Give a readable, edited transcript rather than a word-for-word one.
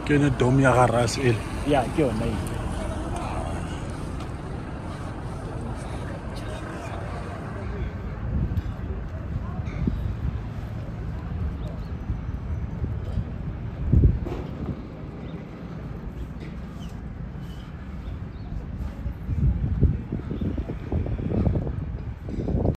Ke ne dome ya ga ras ele. Yeah, ke yona e.